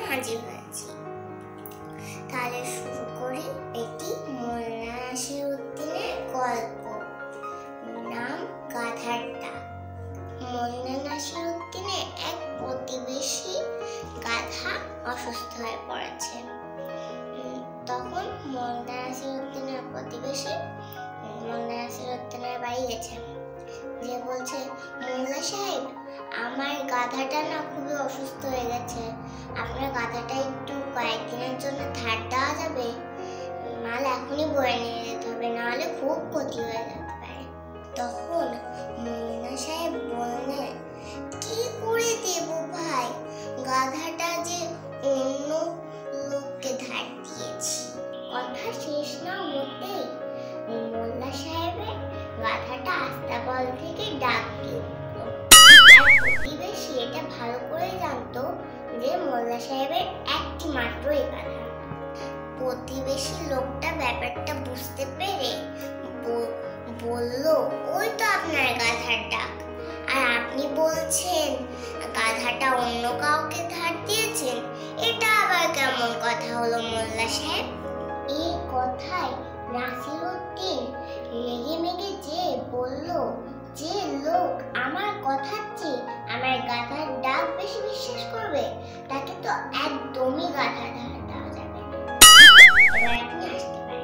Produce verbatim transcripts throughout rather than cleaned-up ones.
হাজির হয়েছি। তাহলে শুরু করি এটি মোল্লা নাসিরুদ্দিনের গল্প, নাম গাধার ডাক। মোল্লা নাসিরুদ্দিনের এক প্রতিবেশী গাধা অসুস্থ হয়ে পড়েছে। তখন মোল্লা নাসিরুদ্দিনের প্রতিবেশী মোল্লা নাসিরুদ্দিনের বাড়ি গেছে, যে বলছে, মোল্লা সাহেব, আমার গাধাটা না খুবই অসুস্থ হয়ে গেছে, আপনার গাধাটা একটু কয়েকদিনের জন্য ধার দেওয়া যাবে? মাল এখনই বয়ে নিয়ে যেতে হবে, নাহলে খুব ক্ষতি হয়ে যেতে পারে। তখন মোল্লা সাহেব বললেন, কি করে দেব ভাই, গাধাটা যে অন্য লোককে ধার দিয়েছি। কথা শেষ না হতেই মোল্লা সাহেবের গাধাটা আস্তাবল থেকে ডাক দিয়ে উঠল। আর প্রতিবেশী এটা ভালো করে জানতো যে মোল্লা সাহেবের একটি মাত্রই গাধা। প্রতিবেশী লোকটা ব্যাপারটা বুঝতে পেরে বলল, ওই তো আপনার গাধার ডাক, আর আপনি বলছেন গাধাটা অন্য কাউকে ধার দিয়েছেন, এটা আবার কেমন কথা হলো মোল্লা সাহেব? এই কথায় নাসিরুদ্দিন রেগে মেগে যে বলল, যে লোক আমার কথার চেয়ে আমার গাধার ডাক বেশি বিশ্বাস করবে, তাকে তো একদমই গাধা ধার দেওয়া যাবে না। এবার আপনি আসতে পারেন।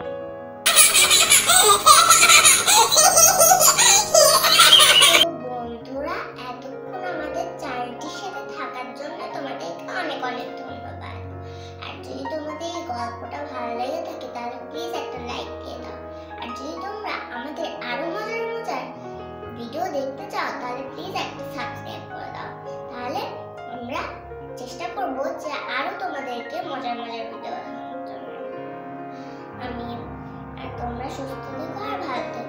বন্ধুরা, এতক্ষণ আমাদের চ্যানেলটির সাথে থাকার জন্য তোমাদেরকে অনেক অনেক ধন্যবাদ। আর যদি তোমাদের এই গল্পটা ভালো লেগে থাকে তাহলে প্লিজ একটা লাইক দিয়ে দাও। আর যদি তোমরা আমাদের আরো মজার মজার ভিডিও দেখতে চাও তাহলে প্লিজ একটা সাবস্ক্রাইব করে দাও। তাহলে আমরা চেষ্টা করবো যে আরো তোমাদেরকে মজার মজার ভিডিও দেখানোর জন্য। আমি আর তোমরা সুস্থ থেকো আর ভালো থেকো।